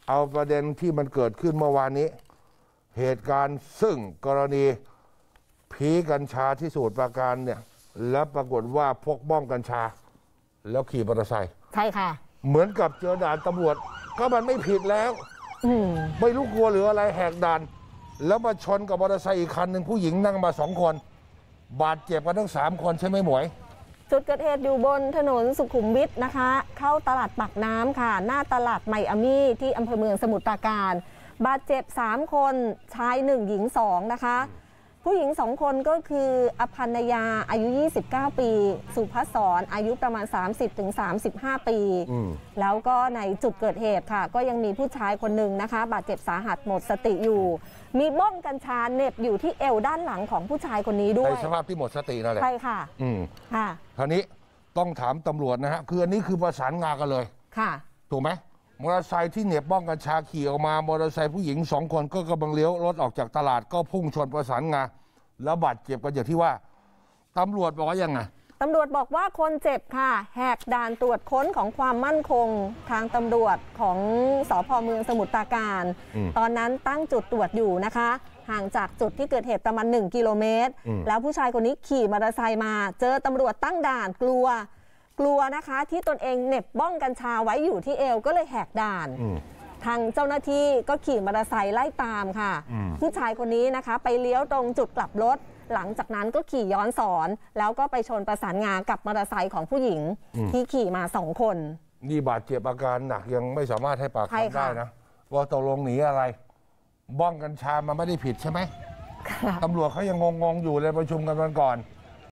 เอาประเด็นที่มันเกิดขึ้นเมื่อวานนี้เหตุการณ์ซึ่งกรณีผีกัญชาที่สมุทรปราการเนี่ยแล้วปรากฏว่าพกบ้องกัญชาแล้วขี่มอเตอร์ไซค์ใช่ค่ะเหมือนกับเจอด่านตำรวจก็มันไม่ผิดแล้วไม่รู้กลัวหรืออะไรแหกด่านแล้วมาชนกับมอเตอร์ไซค์อีกคันหนึ่งผู้หญิงนั่งมา2 คนบาดเจ็บกันทั้ง3 คนใช่ไหมหมวยจุดเกิดเหตุอยู่บนถนนสุขุมวิทนะคะเข้าตลาดปากน้ำค่ะหน้าตลาดไมอามี่ที่อำเภอเมืองสมุทรปราการบาดเจ็บ3 คนชาย1หญิง2นะคะผู้หญิง2 คนก็คืออภัณยาอายุ29 ปีสุภัสสรอายุประมาณ 30-35 ปีแล้วก็ในจุดเกิดเหตุค่ะก็ยังมีผู้ชายคนหนึ่งนะคะบาดเจ็บสาหัสหมดสติอยู่มีบ้องกัญชาเหน็บอยู่ที่เอวด้านหลังของผู้ชายคนนี้ด้วยในสภาพที่หมดสตินั่นแหละใช่ค่ะค่ะคราวนี้ต้องถามตำรวจนะฮะคืออันนี้คือประสานงานกันเลยค่ะถูกไหมมอเตอร์ไซค์ที่เหน็บบ้องกัญชาขี่ออกมามอเตอร์ไซค์ผู้หญิง2 คนก็กำลังเลี้ยวรถออกจากตลาดก็พุ่งชนประสานงานแล้วบาดเจ็บกันอย่างที่ว่าตำรวจบอกว่ายังไงตำรวจบอกว่าคนเจ็บค่ะแหกด่านตรวจค้นของความมั่นคงทางตำรวจของสภ.เมืองสมุทรปราการตอนนั้นตั้งจุดตรวจอยู่นะคะห่างจากจุดที่เกิดเหตุประมาณ1 กิโลเมตรแล้วผู้ชายคนนี้ขี่มอเตอร์ไซค์มาเจอตำรวจตั้งด่านกลัวนะคะที่ตนเองเหน็บบ้องกัญชาไว้อยู่ที่เอวก็เลยแหกด่านทางเจ้าหน้าที่ก็ขี่มอเตอร์ไซค์ไล่ตามค่ะผู้ชายคนนี้นะคะไปเลี้ยวตรงจุดกลับรถหลังจากนั้นก็ขี่ย้อนสอนแล้วก็ไปชนประสานงากับมอเตอร์ไซค์ของผู้หญิงที่ขี่มา2 คนนี่บาดเจ็บอาการหนักยังไม่สามารถให้ปากคำได้นะว่าตกลงหนีอะไรบ้องกัญชามันไม่ได้ผิดใช่ไหมตำรวจเขายังงงอยู่เลยประชุมกันวันก่อน